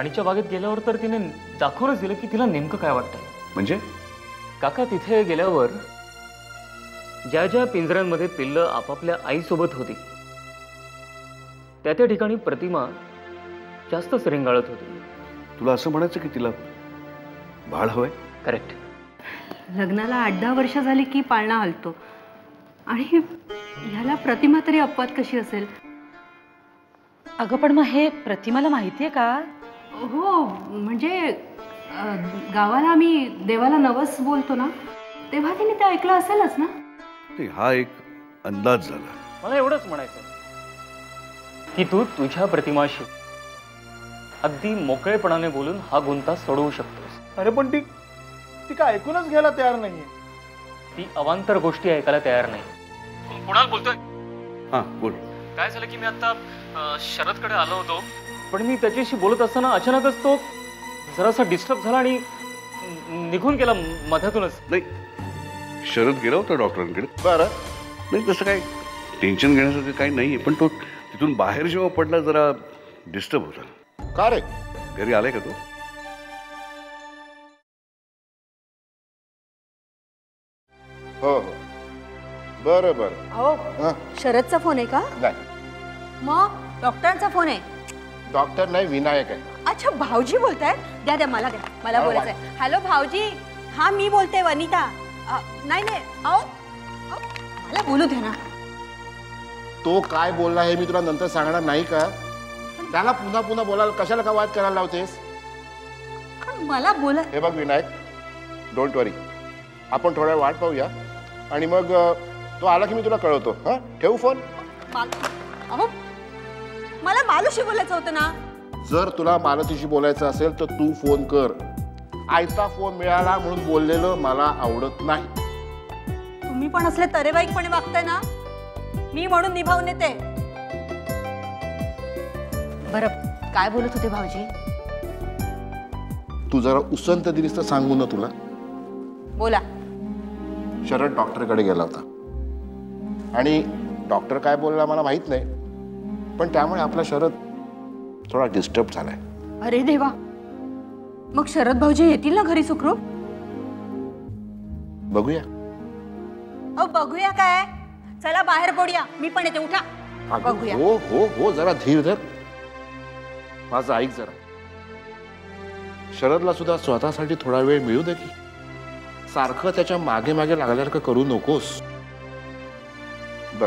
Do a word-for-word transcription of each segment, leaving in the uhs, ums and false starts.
राणीच्या बागेत गेल्यावर तर तिने दाखवूनच दिलं की तिला नेमकं काय वाटतंय. म्हणजे काका तिथे गेल्यावर ज्या ज्या पिंजऱ्यांमध्ये पिल्लं आपापल्या आईसोबत होती त्या त्या ठिकाणी प्रतिमा जास्तच रेंगाळत होती. तुला असं म्हणायचं की तिला बाळ हवंय? करेक्ट. लग्नाला आठ दहा वर्ष झाली की पाळणा हलतो आणि ह्याला प्रतिमा तरी अपवाद कशी असेल? अगं पण मग हे प्रतिमाला माहितीये का? हो म्हणजे गावाला आम्ही देवाला नवस बोलतो ना तेव्हा तिने ते ऐकलं असेलच ना. हा एक अंदाज झाला. मला एवढंच म्हणायचं की तू तुझ्या प्रतिमाशी अगदी मोकळेपणाने बोलून हा गुंता सोडवू शकतोस. अरे पण ती ती काय ऐकूनच घ्यायला तयार नाहीये. ती अवांतर गोष्टी ऐकायला तयार नाही. कुणाल बोलतोय? हा बोल. काय झालं की मी आता शरदकडे आलो होतो पण मी त्याच्याशी बोलत असताना अचानकच तो जरासा डिस्टर्ब झाला आणि निघून गेला मध्यातूनच. नाही शरद गेला होता डॉक्टरांकडे. बरं. नाही तसं काय टेन्शन घेण्यासारखं काही नाहीये पण तो तिथून बाहेर जेव्हा पडला जरा डिस्टर्ब होता. का रे? घरी आलाय का तू? हो हो बरं बरं. अहो शरदचा फोन आहे का? नाही. मग डॉक्टरांचा फोन आहे. डॉक्टर नाही विनायक आहे. अच्छा भाऊजी बोलताय. द्या द्या मला द्या मला बोलायचंय. हॅलो भाऊजी. हा मी बोलते वनिता. नाही नाही अहो मला बोलू दे ना. तो काय बोलला हे मी तुला नंतर सांगणार नाही का? त्याला पुन्हा पुन्हा बोलायला कशाला का वाद करायला लावतेस? मला बोला. हे बघ विनायक डोंट वरी आपण थोड्या वाट पाहूया आणि मग तो आला की मी तुला कळवतो. हा ठेवू फोन? अहो मला मालूशी बोलायचं होतं ना. जर तुला मालतीशी बोलायचं असेल तर तू फोन कर. आयता फोन मिळाला म्हणून बोललेलं मला आवडत नाही. तुम्ही पण असले तरेवाईकपणे वागताय ना मी म्हणून निभावून येते. बरं काय बोलत होते भाऊजी? तू जरा उसंत दिलीस तर सांगू ना तुला. बोला. शरद डॉक्टरकडे गेला होता आणि डॉक्टर काय बोलला मला माहित नाही पण त्यामुळे आपला शरद थोडा डिस्टर्ब झालाय. अरे देवा. मग शरद भाऊजी येतील ना घरी सुखरूप? बघूया. अहो बघूया काय? चला बाहेर पडूया. मी पण येते. उठा बघूया. हो हो हो जरा धीर धर. माझं ऐक जरा. शरदला सुद्धा स्वतःसाठी थोडा वेळ मिळू दे की. सारखं त्याच्या मागे मागे लागल्यासारखं करू नकोस. बर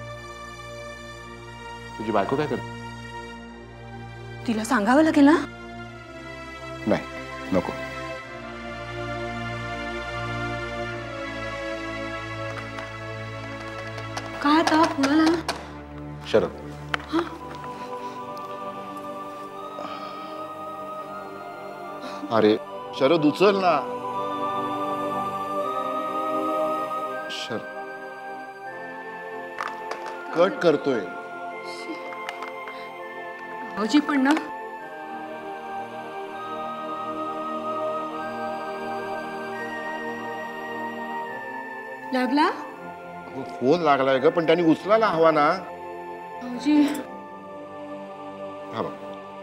तुझी बायको काय करते? तिला सांगावं लागेल ना. नाही नको. काय आता कुणाला? शरद अरे शरद उचल ना. शरद कट करतोय. भाऊजी पण ना. लागला? फोन लागलाय ग पण त्यांनी उचलायला हवा ना. भाऊजी हा बघ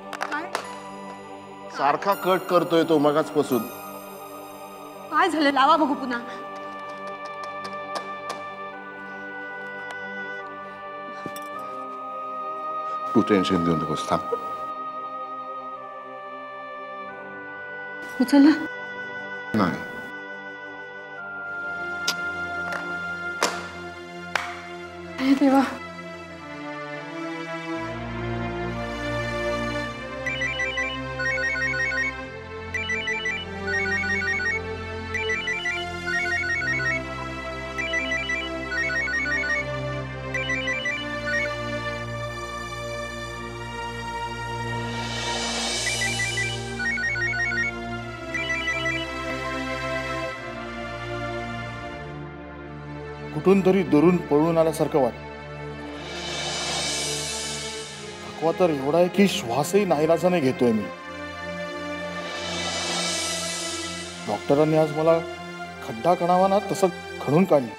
सारखा कट करतोय तो मगाचपासून. काय झालं? लावा बघू पुन्हा. तू टेन्शन घेऊ नकोस. थांब. उचलला नाही. हे देवा. कुठून तरी दुरून पळून आल्यासारखं वाटतं. थकवा तर एवढा आहे की श्वासही नाईलाजाने घेतोय मी. डॉक्टरांनी आज मला खड्डा खणावा ना तसं खणून काढलं.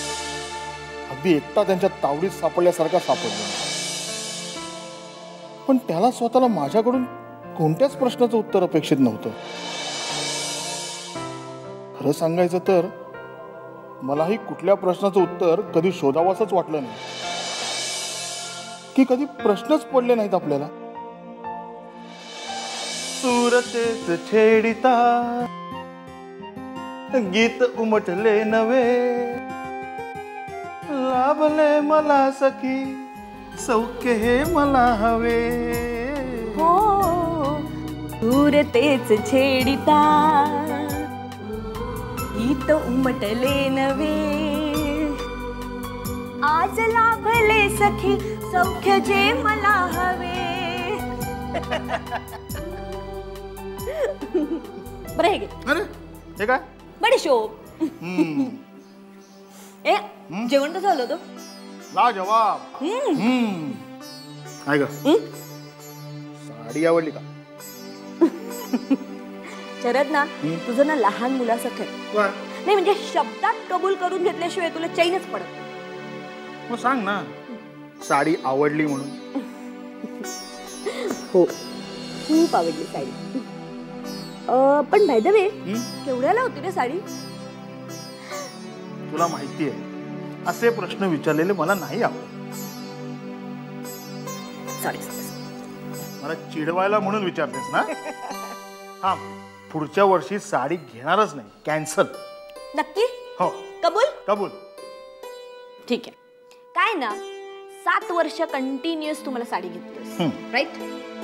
अगदी एकटा त्यांच्या तावडीत सापडल्यासारखा सापडलो. पण त्याला स्वतःला माझ्याकडून कोणत्याच प्रश्नाचं उत्तर अपेक्षित नव्हतं. खरं सांगायचं तर मलाही कुठल्या प्रश्नाचं उत्तर कधी शोधावंसंच वाटलं नाही, की कधी प्रश्नच पडले नाहीत आपल्याला. सुरतेच छेडिता गीत उमटले नवे, लाभले मला सखी सौख्य हे मला हवे. हो दूर तेच छेडिता गीत उमटले नवे, आज लाभले सखी सौख्य जे मला हवे. बरं हे घे. अरे हे काय? बडीशोप. ए जेवण कसं झालं होतं? ला जवाब. काय ग, साडी आवडली का? शरद ना तुझं ना लहान मुलासारखं आहे. नाही म्हणजे शब्दात कबूल करून घेतल्याशिवाय तुला चैनच पडत. मग सांग ना साडी आवडली म्हणून. हो खूप आवडली साडी. पण बाय द वे केवढ्याला होती रे साडी? तुला माहिती आहे असे प्रश्न विचारलेले मला नाही आवडत. सॉरी मला चिडवायला म्हणून विचारतेस ना? हा पुढच्या वर्षी साडी घेणारच नाही, कॅन्सल. नक्की? हो कबूल? कबूल. ठीक आहे. काय ना सात वर्ष कंटिन्युअस तुम्हाला साडी घेतलीस, राईट?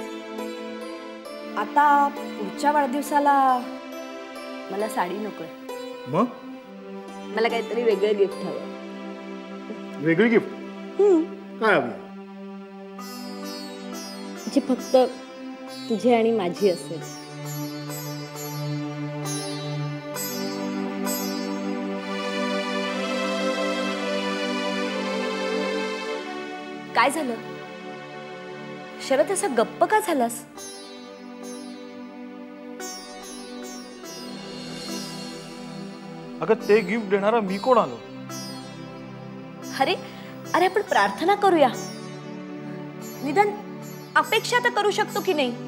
आता पुढच्या वाढदिवसाला मला साडी नकोय. मग मला काहीतरी वेगळं गिफ्ट हवं. वेगळी गिफ्ट काय हवी? जी फक्त तुझी आणि माझी असेल. काय झालं शरद, असा गप्प का झालास? अगं ते गिफ्ट देणारा मी कोण आलो? अरे अरे आपण प्रार्थना करूया. निदान अपेक्षा तर करू शकतो की नाही?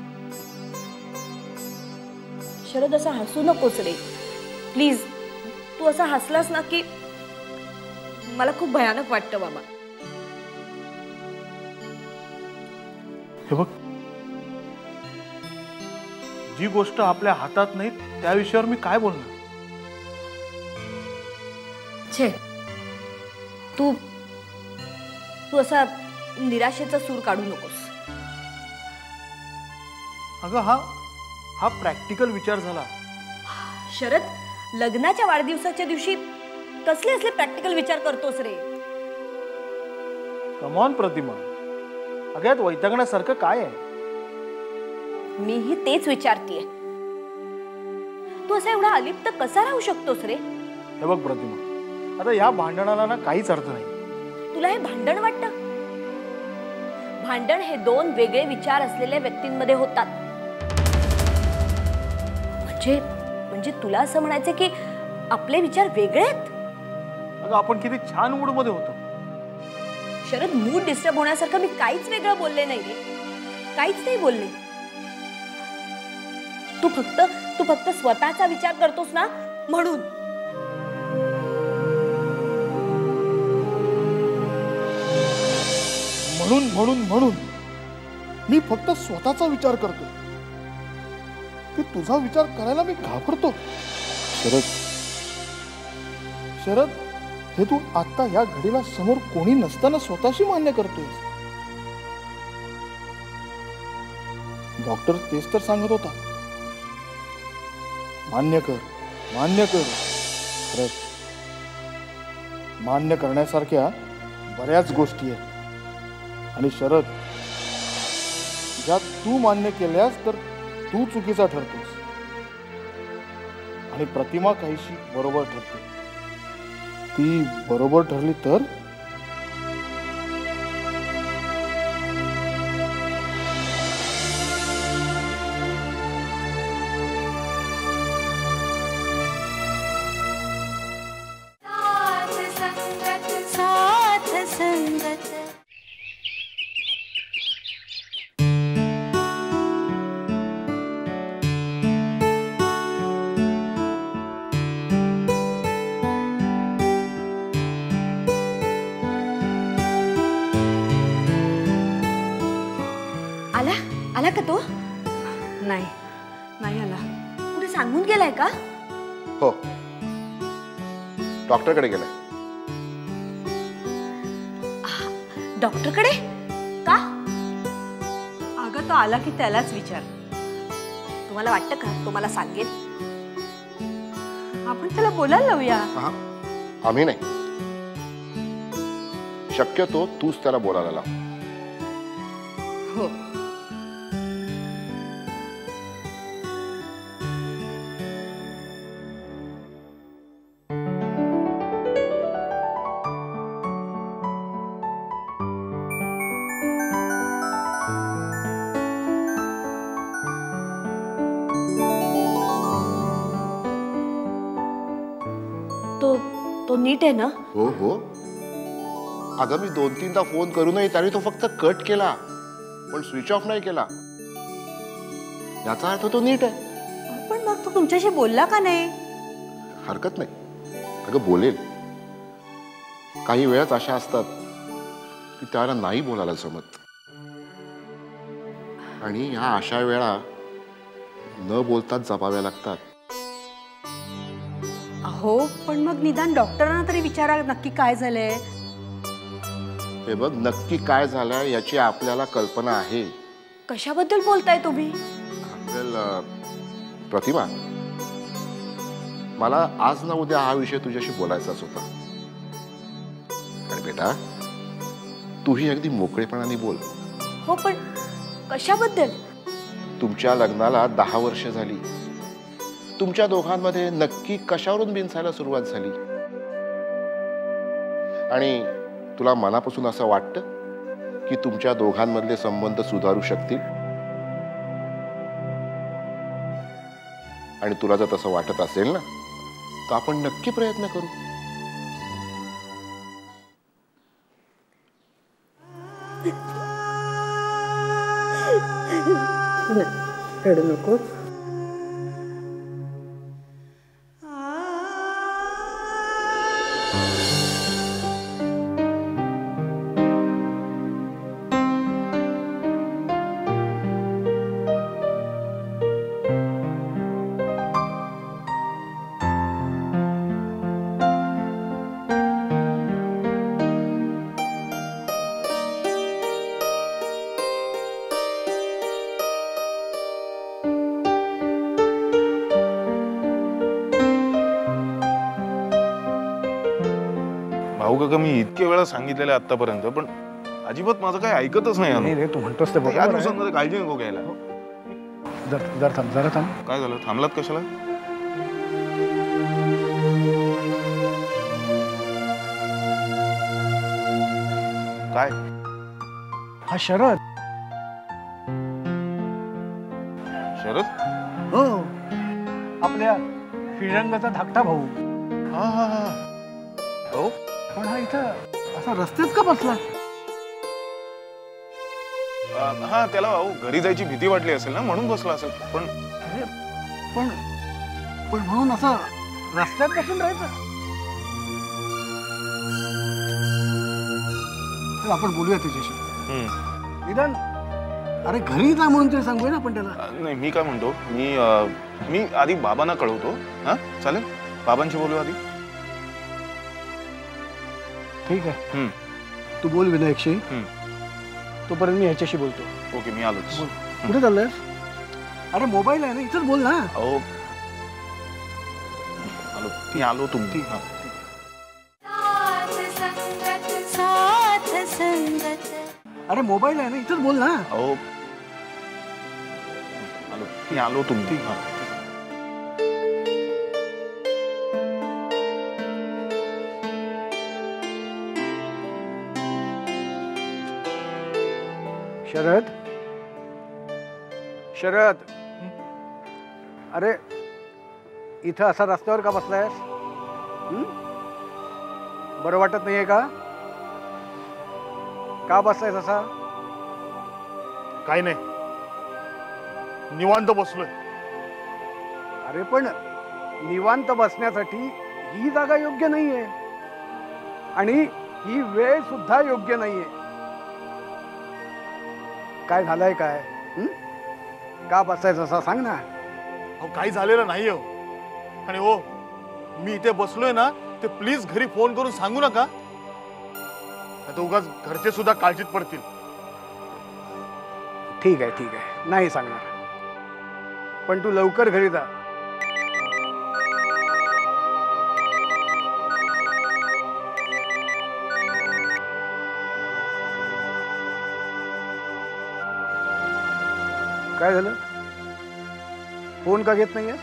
शरद असा हसू नकोस रे प्लीज. तू असा हसलास ना की मला खूप भयानक वाटतं बाबा. हे बघ, जी गोष्ट आपल्या हातात नाही त्या विषयावर मी काय बोलणार? छे तू तू असा निराशेचा सूर काढू नकोस. अगं हा हा प्रॅक्टिकल विचार झाला. शरद, लग्नाच्या वाढदिवसाच्या दिवशी कसले असले प्रॅक्टिकल विचार करतोस रे? कमॉन प्रतिमा, अगं यात वैतागण्यासारखं काय आहे? मीही तेच विचारतीये. तू असा एवढा अलिप्त कसा राहू शकतोस रे? हे बघ प्रतिमा, आता या भांडणाला ना काहीच अर्थ नाही. तुला हे भांडण वाटतं? भांडण हे दोन वेगळे विचार असलेल्या व्यक्तींमध्ये होतात. म्हणजे म्हणजे तुला असं म्हणायचं की आपले विचार वेगळे आहेत? अगं आपण किती छान मूड मध्ये होतो. शरद, मूड डिस्टर्ब होण्यासारखं मी काहीच वेगळं बोलले नाही रे. काहीच नाही बोलले. तू फक्त तू फक्त स्वतःचा विचार करतोस ना म्हणून. म्हणून म्हणून म्हणून मी फक्त स्वतःचा विचार करतो, की तुझा विचार करायला मी घाबरतो. शरद शरद हे तू आता या घडीला समोर कोणी नसताना स्वतःशी मान्य करतोय. डॉक्टर तेच तर सांगत होता, मान्य कर मान्य कर. खरंच मान्य करण्यासारख्या बऱ्याच गोष्टी आहेत. आणि शरद, ज्या तू मान्य केल्यास तर तू चुकीचा ठरतोस आणि प्रतिमा काहीशी बरोबर ठरते. ती बरोबर ठरली तर का तो? नाही नाही आला. कुठे सांगून गेलाय का? हो, डॉक्टरकडे गेलाय. डॉक्टरकडे का? अगं तो आला की त्यालाच विचार. तुम्हाला वाटतं का तो मला सांगेल? आपण त्याला बोलायला लावूया. हा, आम्ही नाही, शक्यतो तूच त्याला बोलायला लाव. हो. तो तो नीट आहे ना? हो हो. अगं मी दोन तीनदा फोन करूनही त्याने तो फक्त कट केला, पण स्विच ऑफ नाही केला. याचा अर्थ तो नीट आहे. पण मग तो तुमच्याशी बोलला का नाही? हरकत नाही. अगं बोलेल. काही वेळाच अशा असतात की त्याला नाही बोलायला जमत, आणि या अशा वेळा न बोलताच जपाव्या लागतात. हो, पण मग निदान डॉक्टरांना तरी विचारा नक्की काय झालंय. हे बघ, नक्की काय झालंय याची आपल्याला कल्पना आहे. कशाबद्दल बोलताय तुम्ही? वेल, प्रतिमा, मला आज ना उद्या हा विषय तुझ्याशी बोलायचाच होता. आणि बेटा, तूही अगदी मोकळेपणाने बोल. हो, पण कशाबद्दल? तुमच्या लग्नाला दहा वर्ष झाली. तुमच्या दोघांमध्ये नक्की कशावरून बिनसायला सुरुवात झाली? आणि तुला मनापासून असं वाटतं की तुमच्या दोघांमधले संबंध सुधारू शकतील? आणि तुला जर तसं वाटत असेल ना, तर आपण नक्की प्रयत्न करू. रडू नको. भाऊ काका, मी इतके वेळा सांगितलेलं आहे आतापर्यंत, पण अजिबात माझं काही ऐकतच नाही. नाही रे, तू म्हणतोस ते या बरोबर आहे. दिवसांमध्ये काळजी नको घ्यायला. जर जर थांब जरा थांब. काय झालं? थांबलात कशाला? काय? हा शरद. शरद? हो, आपल्या श्रीरंगाचा धाकटा भाऊ. हा हा हा. हो, पण हा इथं असा रस्त्यात का बसला? अं, हा, त्याला अहो घरी जायची भीती वाटली असेल ना, म्हणून बसला असेल. पण अरे, पण पण म्हणून असं रस्त्यात बसून राहायचं? तर आपण बोलूया त्याच्याशी. हम्म. निदान अरे घरी जा म्हणून तरी सांगूया ना आपण त्याला. अं, नाही, मी काय म्हणतो, मी अं, मी आधी बाबांना कळवतो. हा, चालेल? बाबांशी बोलू आधी. ठीक आहे. हम्म. तू बोल विनायकशी. हम्म. तोपर्यंत मी ह्याच्याशी बोलतो. ओके, मी आलोच. बोल. कुठे चाललंयस? अरे मोबाईल आहे ना, इथंच बोल ना. अहो, आलो. मी आलो तुम्ही. हा. अरे मोबाईल आहे ना, इथंच बोल ना. अहो, आलो. मी आलो तुम्ही. हा. शरद, शरद, अरे इथं असा रस्त्यावर का बसलायस? हं? बरं वाटत नाहीये का? का बसलायस असा? काय नाही, निवांत बसलोय. अरे पण निवांत बसण्यासाठी ही जागा योग्य नाहीये, आणि ही वेळ सुद्धा योग्य नाहीये. काय झालंय काय? हं? का बसायचं असं सांग ना. अहो काही झालेलं नाही हो. आणि हो मी इथे बसलोय ना ते प्लीज घरी फोन करून सांगू नका. आता उगाच घरचे सुद्धा काळजीत पडतील. ठीक आहे ठीक आहे नाही सांगणार. पण तू लवकर घरी जा. काय झालं? फोन का घेत नाहीयेस?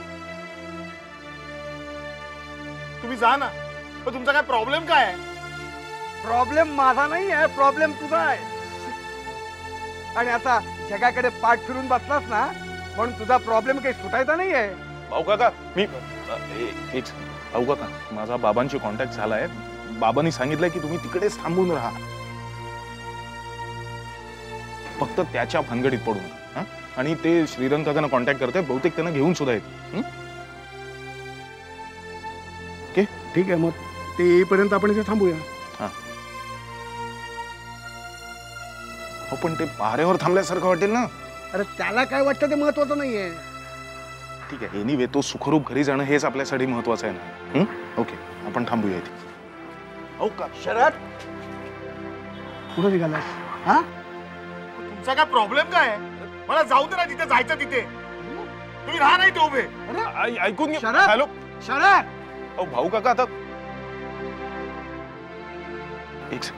तुम्ही जा ना. पण तुमचा काय प्रॉब्लेम काय आहे? प्रॉब्लेम माझा नाही आहे, प्रॉब्लेम तुझा आहे. आणि आता जगाकडे पाठ फिरून बसलास ना म्हणून तुझा प्रॉब्लेम काही सुटायचा नाही आहे. भाऊ काका मी अ, ए- एक भाऊ काका माझा बाबांशी कॉन्टॅक्ट झालाय. बाबांनी सांगितलंय की तुम्ही तिकडेच थांबून राहा. फक्त त्याच्या भानगडीत पडून हा? आणि ते श्रीरंग काकांना कॉन्टॅक्ट करते. बहुतेक त्यांना घेऊन सुद्धा येत. ओके ठीक आहे मग ते येईपर्यंत आपण इथे थांबूया. हो पण ते पहारेवर थांबल्यासारखं वाटेल ना. अरे त्याला काय वाटतं ते महत्वाचं नाहीये. ठीक आहे एनिवे तो सुखरूप घरी जाणं हेच आपल्यासाठी महत्वाचं आहे ना. हं? ओके आपण थांबूया इथे. अहो का शरद कुठं निघालास? हा तुमचा काय प्रॉब्लेम काय आहे? मला जाऊ दे ना जिथे जायचं तिथे. तुम्ही राहा नाही ते उभे. ऐ- ऐकून घे. शरद! हॅलो शरद अहो भाऊ काका आता एक सेकंद.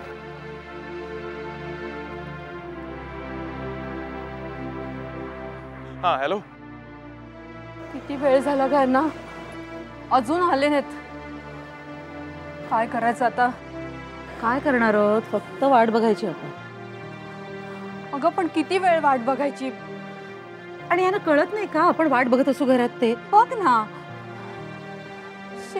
हा हॅलो किती वेळ झाला काय ना अजून आले नाहीत. काय करायचं आता? काय करणार आहोत? फक्त वाट बघायची आपण. अगं पण किती वेळ वाट बघायची? आणि यांना कळत नाही का आपण वाट बघत असू घरात ते? बघ ना. शी.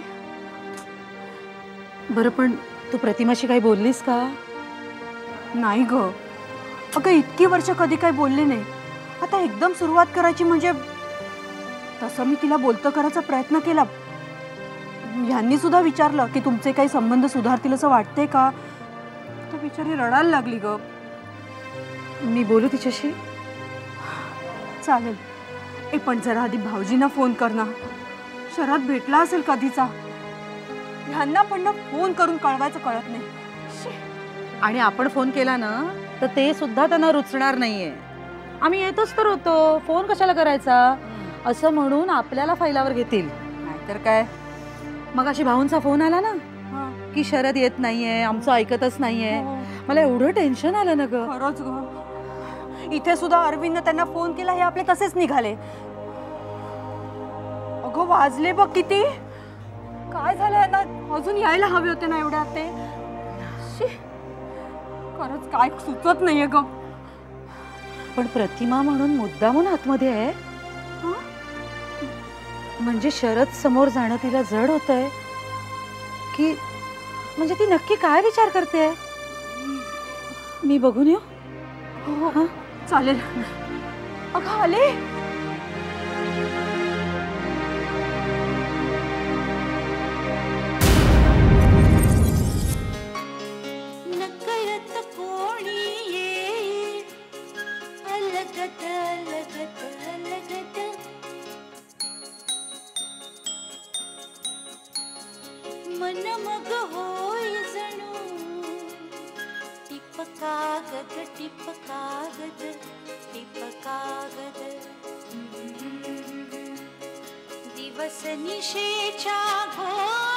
बरं पण तू प्रतिमाशी काही बोललीस का? नाही ग. अगं इतकी वर्ष कधी काही बोलले नाही. आता एकदम सुरुवात करायची म्हणजे तसं मी तिला बोलतं करायचा प्रयत्न केला. यांनी सुद्धा विचारलं की तुमचे काही संबंध सुधारतील असं वाटते का. तर बिचारी रडायला लागली ग. मी बोलू तिच्याशी? चालेल. ए पण जरा आधी भाऊजींना फोन कर ना. शरद भेटला असेल कधीचा. ह्यांना पण ना फोन करून कळवायचं कळत नाही. शी. आणि आपण फोन केला ना तर ते सुद्धा त्यांना रुचणार नाहीये. आम्ही येतोच तर होतो, फोन कशाला करायचा असं म्हणून आपल्याला फाईलावर घेतील. नाहीतर काय. मग अशी भाऊंचा फोन आला ना हा. की शरद येत नाहीये, आमचं ऐकतच नाहीये. हो. मला एवढं टेन्शन आलं ना ग. खरंच ग. इथे सुद्धा अरविंदने त्यांना फोन केला हे आपले तसेच निघाले. अगं वाजले बघ किती. काय झालंय ना अजून यायला हवे होते ना एवढ्या ते. शी. खरंच काय सुचत नाहीये ग. पण प्रतिमा म्हणून मुद्दामून आतमध्ये आहे. हं? म्हणजे शरद समोर जाणं तिला जड होतंय की म्हणजे ती नक्की काय विचार करते? मी बघून येऊ? हो हो चालेल. अगं आले. नकळत कोणी ये अलगत अलगत अलगत मन मग होय जणू टिप कागद टिप कागद टिप कागद दिवस निशेच्या घोर